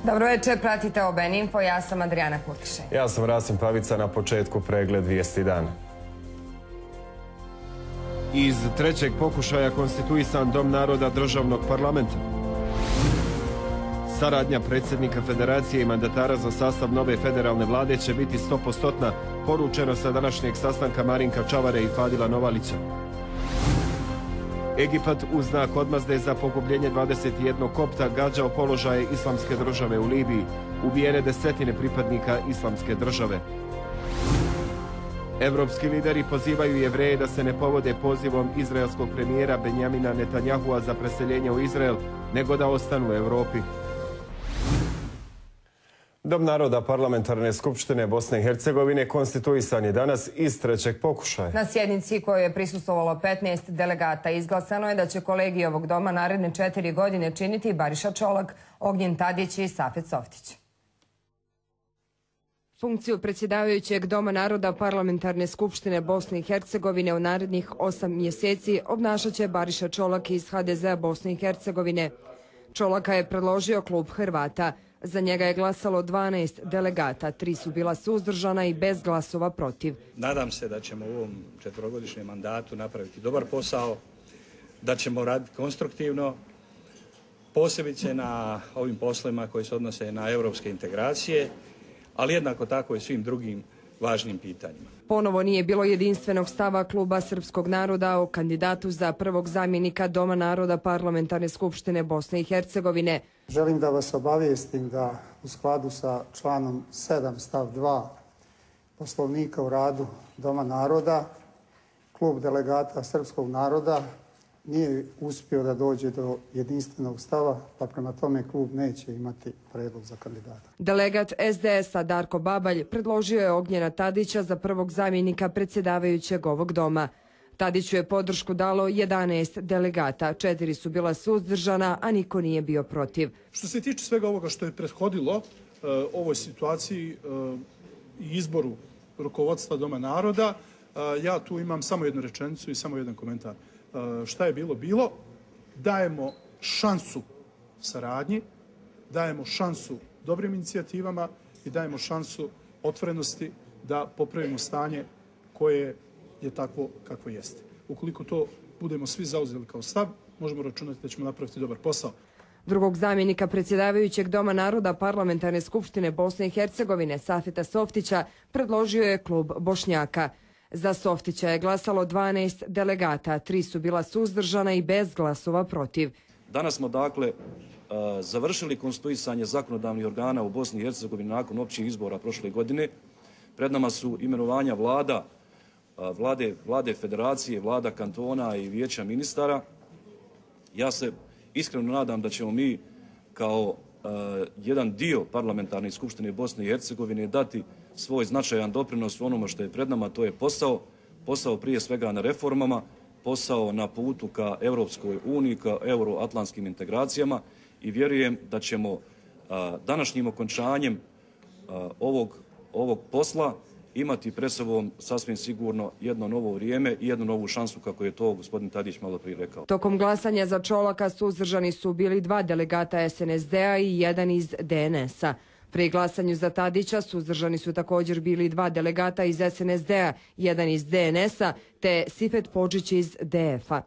Dobro večer, pratite OBN Info, ja sam Adriana Kurtišej. Ja sam Rasim Pavica, na početku pregled vijesti dana. Iz trećeg pokušaja konstituisan Dom naroda državnog parlamenta. Saradnja predsjednika federacije i mandatara za sastav nove federalne vlade će biti 100%, poručeno sa današnjeg sastanka Marinka Čavare i Fadila Novalića. Egipat u znak odmazde za pogubljenje 21 kopta gađao položaje Islamske države u Libiji, ubijene desetine pripadnika Islamske države. Evropski lideri pozivaju Jevreje da se ne povode pozivom izraelskog premijera Benjamina Netanjahua za preseljenje u Izrael, nego da ostanu u Europi. Dom naroda Parlamentarne skupštine Bosne i Hercegovine konstituisan je danas iz trećeg pokušaja. Na sjednici kojoj je prisustvovalo 15 delegata izglasano je da će kolegij ovog doma naredne 4 godine činiti Bariša Čolak, Ognjen Tadić i Safet Softić. Funkciju predsjedavajućeg Doma naroda Parlamentarne skupštine Bosne i Hercegovine u narednih 8 mjeseci obnašat će Bariša Čolak iz HDZ-a Bosne i Hercegovine. Čolaka je predložio klub Hrvata. Za njega je glasalo 12 delegata, 3 su bila suzdržana i bez glasova protiv. Nadam se da ćemo u ovom 4-godišnjem mandatu napraviti dobar posao, da ćemo raditi konstruktivno, posebice na ovim poslovima koji se odnose na europske integracije, ali jednako tako i svim drugim važnim pitanjima. Ponovo nije bilo jedinstvenog stava kluba Srpskog naroda o kandidatu za prvog zamjenika Doma naroda Parlamentarne skupštine Bosne i Hercegovine. Želim da vas obavijestim da u skladu sa članom 7 stav 2 Poslovnika o radu Doma naroda, klub delegata Srpskog naroda nije uspio da dođe do jedinstvenog stava, pa prema tome klub neće imati predlog za kandidata. Delegat SDS-a Darko Babalj predložio je Ognjena Tadića za prvog zamjenika predsjedavajućeg ovog doma. Tadiću je podršku dalo 11 delegata, 4 su bila suzdržana, a niko nije bio protiv. Što se tiče svega ovoga što je prethodilo ovoj situaciji i izboru rukovodstva Doma naroda, ja tu imam samo jednu rečenicu i samo jedan komentar. Šta je bilo, bilo. Dajemo šansu saradnji, dajemo šansu dobrim inicijativama i dajemo šansu otvorenosti da popravimo stanje koje je takvo kakvo jeste. Ukoliko to budemo svi zauzeli kao stav, možemo računati da ćemo napraviti dobar posao. Drugog zamjenika predsjedavajućeg Doma naroda Parlamentarne skupštine Bosne i Hercegovine Safeta Softića predložio je klub Bošnjaka. Za Softića je glasalo 12 delegata, 3 su bila suzdržana i bez glasova protiv. Danas smo dakle završili konstituisanje zakonodavnih organa u Bosni i Hercegovini nakon općih izbora prošle godine. Pred nama su imenovanja vlade federacije, vlada kantona i vijeća ministara. Ja se iskreno nadam da ćemo mi kao jedan dio Parlamentarne skupštine Bosne i Hercegovine dati svoj značajan doprinos u onome što je pred nama, to je posao prije svega na reformama, posao na putu ka Europskoj uniji, ka euroatlantskim integracijama i vjerujem da ćemo današnjim okončanjem ovog posla imati pred sobom sasvim sigurno jedno novo vrijeme i jednu novu šansu, kako je to gospodin Tadić malo prije rekao. Tokom glasanja za Čolaka suzdržani su bili 2 delegata SNSD-a i 1 iz DNS-a. Pri glasanju za Tadića suzdržani su također bili 2 delegata iz SNSD-a, 1 iz DNS-a te Sifet Podžić iz DF-a.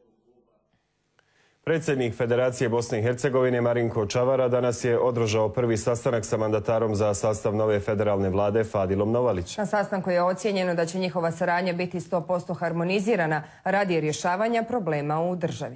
Predsjednik Federacije Bosne i Hercegovine Marinko Čavara danas je održao prvi sastanak sa mandatarom za sastav nove federalne vlade Fadilom Novalić. Na sastanku je ocijenjeno da će njihova saradnja biti 100% harmonizirana radi rješavanja problema u državi.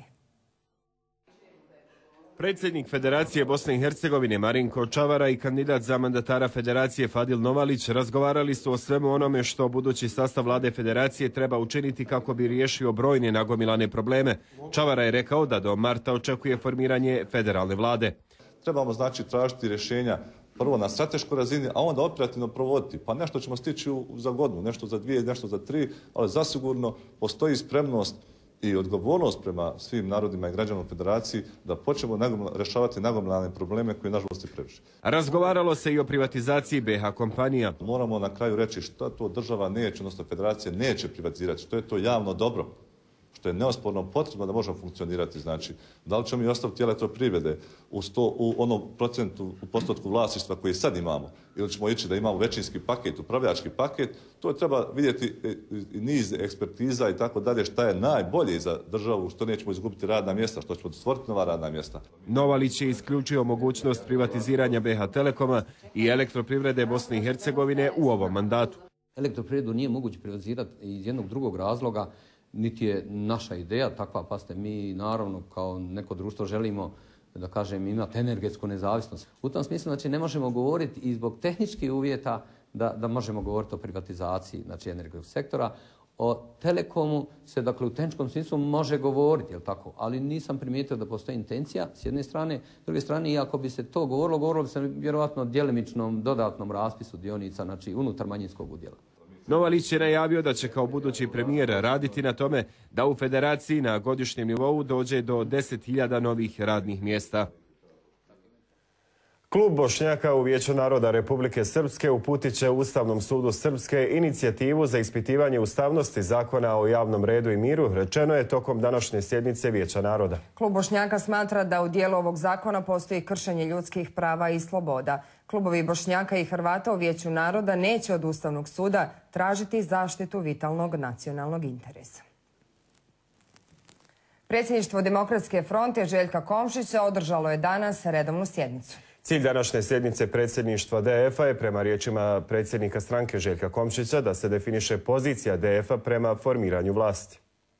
Predsjednik Federacije Bosne i Hercegovine Marinko Čavara i kandidat za mandatara Federacije Fadil Novalić razgovarali su o svemu onome što budući sastav vlade Federacije treba učiniti kako bi riješio brojne nagomilane probleme. Čavara je rekao da do marta očekuje formiranje federalne vlade. Trebamo znači tražiti rješenja prvo na strateškoj razini, a onda operativno provoditi. Pa nešto ćemo stići za godinu, nešto za 2, nešto za 3, ali zasigurno postoji spremnost i odgovornost prema svim narodima i građanima Federaciji da počnemo rješavati nagomilane probleme koji nažalost je previše. Razgovaralo se i o privatizaciji BH kompanija. Moramo na kraju reći što to država neće, odnosno Federacija neće privatizirati, što je to javno dobro, što je neosporno potrebno da možemo funkcionirati. Znači, da li ćemo mi ostaviti elektroprivrede u onom procentu, u postotku vlasništva koji sad imamo, ili ćemo ići da imamo većinski paket, upravljački paket, to treba vidjeti niz ekspertiza i tako dalje, šta je najbolje za državu, što nećemo izgubiti radna mjesta, što ćemo stvoriti nova radna mjesta. Novalić je isključio mogućnost privatiziranja BH Telekoma i elektroprivrede Bosne i Hercegovine u ovom mandatu. Elektroprivredu nije moguće privatizirati iz jednog drugog razloga, niti je naša ideja takva, pa ste mi naravno kao neko društvo želimo da kažem imati energetsku nezavisnost. U tom smislu znači ne možemo govoriti i zbog tehničkih uvjeta da možemo govoriti o privatizaciji znači energetskog sektora. O Telekomu se dakle u tehničkom smislu može govoriti, jel tako? Ali nisam primijetio da postoji intencija s jedne strane, s druge strane i ako bi se to govorilo bi se vjerojatno o djelimičnom dodatnom raspisu dionica, znači unutar manjinskog udjela. Novalić je najavio da će kao budući premijer raditi na tome da u federaciji na godišnjem nivou dođe do 10.000 novih radnih mjesta. Klub Bošnjaka u Vijeću naroda Republike Srpske uputit će Ustavnom sudu Srpske inicijativu za ispitivanje ustavnosti zakona o javnom redu i miru, rečeno je tokom današnje sjednice Vijeća naroda. Klub Bošnjaka smatra da u dijelu ovog zakona postoji kršenje ljudskih prava i sloboda. Klubovi Bošnjaka i Hrvata u Vijeću naroda neće od Ustavnog suda tražiti zaštitu vitalnog nacionalnog interesa. Predsjedništvo Demokratske fronte Željka Komšića održalo je danas redovnu sjednicu. Cilj današnje sjednice predsjedništva DF-a je prema riječima predsjednika stranke Željka Komšića da se definiše pozicija DF-a prema formiranju vlasti.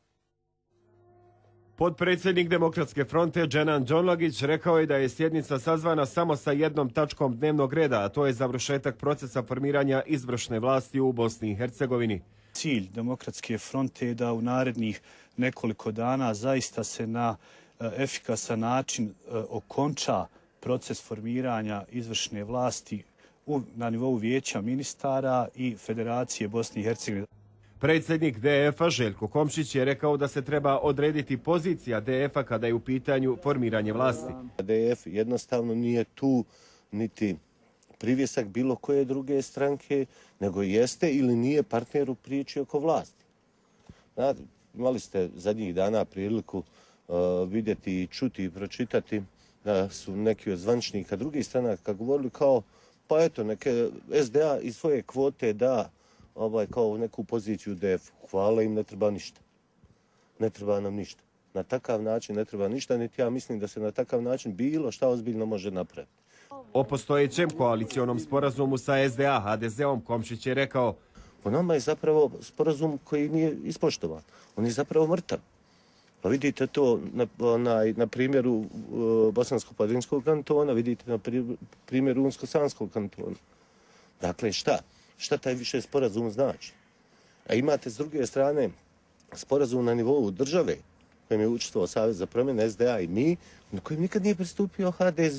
Potpredsjednik Demokratske fronte Dženan Džonlagić rekao je da je sjednica sazvana samo sa jednom tačkom dnevnog reda, a to je završetak procesa formiranja izvršne vlasti u Bosni i Hercegovini. Cilj Demokratske fronte je da u narednih nekoliko dana zaista se na efikasan način okonča proces formiranja izvršne vlasti na nivou Vijeća ministara i Federacije Bosne i Hercegovine. Predsjednik DF-a Željko Komšić je rekao da se treba odrediti pozicija DF-a kada je u pitanju formiranje vlasti. DF jednostavno nije tu niti privjesak bilo koje druge stranke, nego jeste ili nije partner u priči oko vlasti. Znate, imali ste zadnjih dana priliku vidjeti i čuti i pročitati da su neki od zvančnika drugih stranaka govorili kao pa eto neke SDA iz svoje kvote da kao neku poziciju DF. Hvala im, ne treba ništa. Ne treba nam ništa. Na takav način ne treba ništa, niti ja mislim da se na takav način bilo šta ozbiljno može napraviti. O postojećem koalicionom sporazumu sa SDA HDZ-om Komšić je rekao: Po nama je zapravo sporazum koji nije ispoštovan. On je zapravo mrtav. Pa vidite to na primjeru Bosansko-Padrinskog kantona, vidite na primjeru Unsko-Sanskog kantona. Dakle, šta? Šta taj više sporazum znači? A imate s druge strane sporazum na nivou države, kojim je učestvovao Savez za promjene SDA i mi, na kojem nikad nije pristupio HDZ.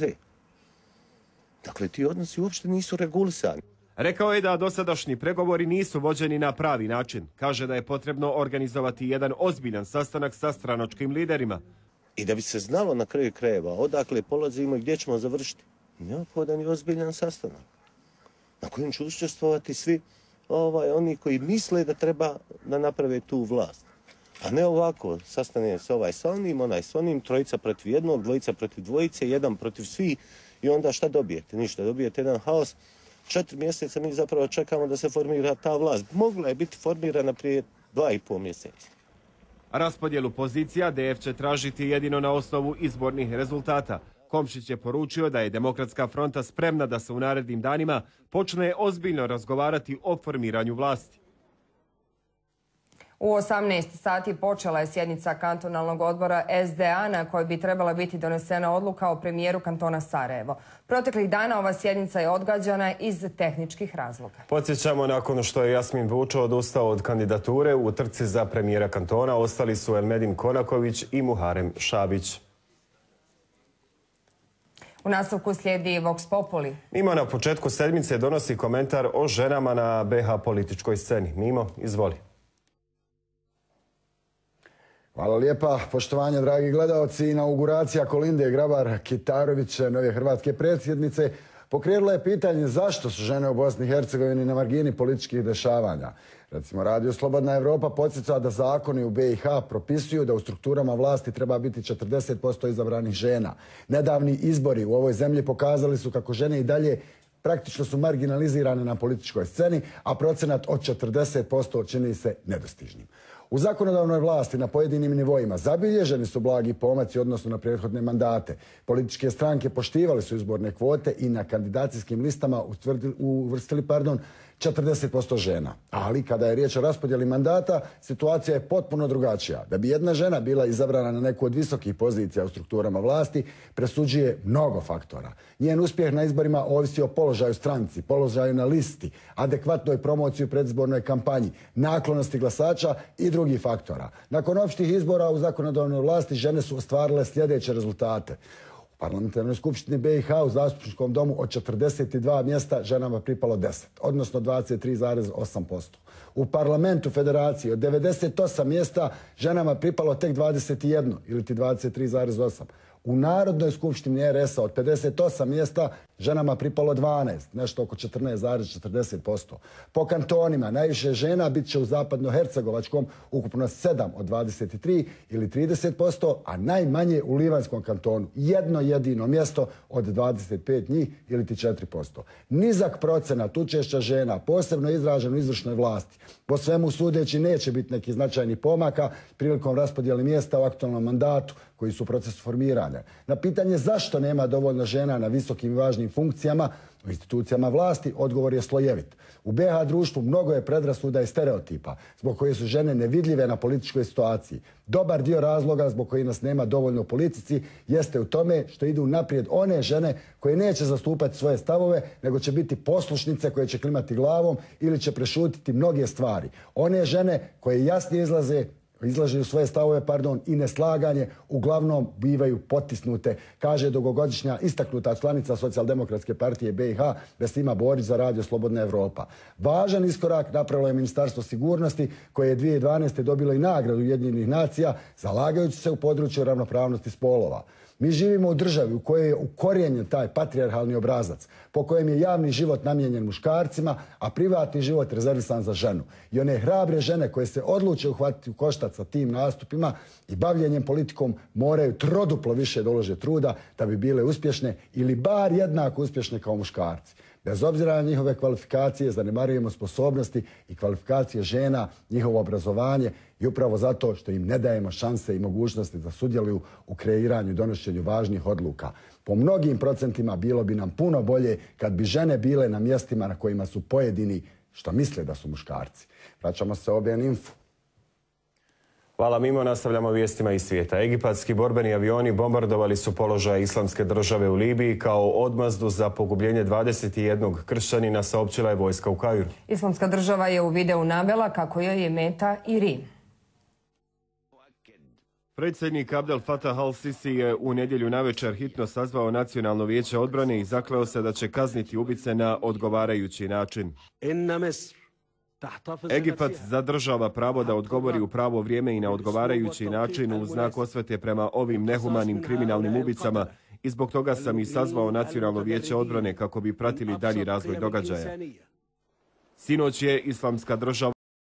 Dakle, ti odnosi uopšte nisu regulisani. Rekao je da dosadašnji pregovori nisu vođeni na pravi način. Kaže da je potrebno organizovati jedan ozbiljan sastanak sa stranačkim liderima. I da bi se znalo na kraju krajeva odakle polazimo i gdje ćemo završiti. Neophodan je ozbiljan sastanak na kojem će učestvovati svi oni koji misle da treba da naprave tu vlast. A ne ovako, sastane se ovaj sa onim, onaj s onim, trojica protiv jednog, dvojica protiv dvojice, jedan protiv svih i onda šta dobijete? Ništa, dobijete jedan haos. 4 mjeseca mi zapravo čekamo da se formira ta vlast. Mogla je biti formirana prije 2,5 mjeseca. Raspodjelu pozicija DF će tražiti jedino na osnovu izbornih rezultata. Komšić je poručio da je Demokratska fronta spremna da se u narednim danima počne ozbiljno razgovarati o formiranju vlasti. U 18 sati počela je sjednica kantonalnog odbora SDA na kojoj bi trebala biti donesena odluka o premijeru kantona Sarajevo. Proteklih dana ova sjednica je odgađana iz tehničkih razloga. Podsjećamo, nakon što je Jasmin Vučo odustao od kandidature u trci za premijera kantona, ostali su Elmedin Konaković i Muharem Šabić. U nastavku slijedi Vox Populi. Mimo na početku sedmice donosi komentar o ženama na BH političkoj sceni. Mimo, izvoli. Hvala lijepa. Poštovanje, dragi gledalci. Inauguracija Kolinde Grabar-Kitarović, nove hrvatske predsjednice, pokrenula je pitanje zašto su žene u Bosni i Hercegovini na margini političkih dešavanja. Recimo, Radio Slobodna Evropa podsjeća da zakoni u BiH propisuju da u strukturama vlasti treba biti 40% izabranih žena. Nedavni izbori u ovoj zemlji pokazali su kako žene i dalje praktično su marginalizirane na političkoj sceni, a procenat od 40% čini se nedostižnim. U zakonodavnoj vlasti na pojedinim nivoima zabilježeni su blagi pomaci odnosno na prethodne mandate. Političke stranke poštivali su izborne kvote i na kandidacijskim listama uvrstili 40% žena. Ali kada je riječ o raspodjeli mandata, situacija je potpuno drugačija. Da bi jedna žena bila izabrana na neku od visokih pozicija u strukturama vlasti, presuđuje mnogo faktora. Njen uspjeh na izborima ovisi o položaju stranci, položaju na listi, adekvatnoj promociji u predizbornoj kampanji, naklonosti glasača i drugih faktora. Nakon opštih izbora u zakonodavnoj vlasti žene su ostvarile sljedeće rezultate. U Parlamentarnoj skupštini BiH u Zastupničkom domu od 42 mjesta ženama pripalo 10, odnosno 23,8%. U Parlamentu Federacije od 98 mjesta ženama pripalo tek 21 ili 23,8%. U Narodnoj skupštini RS-a od 58 mjesta ženama pripalo 12, nešto oko 14,40%. Po kantonima najviše žena bit će u Zapadnohercegovačkom, ukupno 7 od 23 ili 30%, a najmanje u Livanskom kantonu, jedno jedino mjesto od 25 njih ili 4%. Nizak procenat učešća žena, posebno izražen u izvršnoj vlasti, po svemu sudeći neće biti nekih značajnih pomaka prilikom raspodjele mjesta u aktualnom mandatu koji su u procesu formiranja. Na pitanje zašto nema dovoljno žena na visokim i važnim funkcijama u institucijama vlasti, odgovor je slojevit. U BiH društvu mnogo je predrasuda i stereotipa zbog koje su žene nevidljive na političkoj situaciji. Dobar dio razloga zbog koji nas nema dovoljno u politici jeste u tome što idu naprijed one žene koje neće zastupati svoje stavove, nego će biti poslušnice koje će klimati glavom ili će prešutiti mnoge stvari. One žene koje jasnije izlažu svoje stavove i neslaganje, uglavnom bivaju potisnute, kaže dugogodišnja istaknuta članica Socijaldemokratske partije BiH Vesima Borić za Radio Slobodna Evropa. Važan iskorak napravilo je Ministarstvo sigurnosti koje je 2012. dobilo i nagradu Ujedinjenih nacija zalagajući se u području ravnopravnosti spolova. Mi živimo u državi u kojoj je ukorijenjen taj patrijarhalni obrazac, po kojem je javni život namijenjen muškarcima, a privatni život rezervisan za ženu. I one hrabre žene koje se odluče uhvatiti u koštac sa tim nastupima i bavljenjem politikom moraju troduplo više da ulože truda da bi bile uspješne ili bar jednako uspješne kao muškarci. Bez obzira na njihove kvalifikacije, zanemarujemo sposobnosti i kvalifikacije žena, njihovo obrazovanje i upravo zato što im ne dajemo šanse i mogućnosti da sudjeluju u kreiranju i donošenju važnih odluka. Po mnogim procentima bilo bi nam puno bolje kad bi žene bile na mjestima na kojima su pojedini što misle da su muškarci. Vraćamo se OBN Info. Hvala Mimo, nastavljamo vijestima iz svijeta. Egipatski borbeni avioni bombardovali su položaje Islamske države u Libiji kao odmazdu za pogubljenje 21 kršćanina, saopćila je vojska u Kairu. Islamska država je u videu navela kako joj je meta i Rim. Predsjednik Abdel Fattah al-Sisi je u nedjelju navečer hitno sazvao Nacionalno vijeće odbrane i zakleo se da će kazniti ubice na odgovarajući način. Egipat zadržava pravo da odgovori u pravo vrijeme i na odgovarajući način u znak osvete prema ovim nehumanim kriminalnim ubicama i zbog toga sam i sazvao Nacionalno vijeće odbrane kako bi pratili dalji razvoj događaja. Sinoć je Islamska država